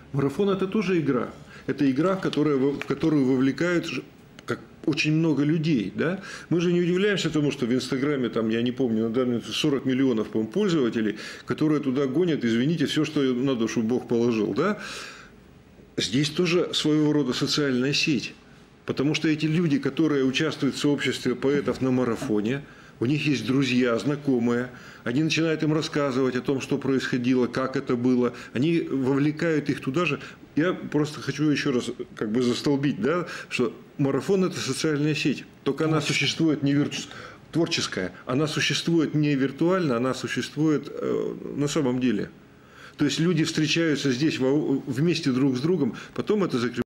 Марафон – это тоже игра. Это игра, в которую вовлекают очень много людей. Да? Мы же не удивляемся тому, что в Инстаграме, там, я не помню, на данный момент 40 миллионов, по-моему, пользователей, которые туда гонят, извините, все, что на душу Бог положил. Да? Здесь тоже своего рода социальная сеть. Потому что эти люди, которые участвуют в сообществе поэтов на марафоне, у них есть друзья, знакомые, они начинают им рассказывать о том, что происходило, как это было, они вовлекают их туда же. Я просто хочу еще раз как бы застолбить, да, что марафон – это социальная сеть, только она существует не творческая, она существует не виртуально, она существует на самом деле. То есть люди встречаются здесь вместе друг с другом, потом это закрепляется.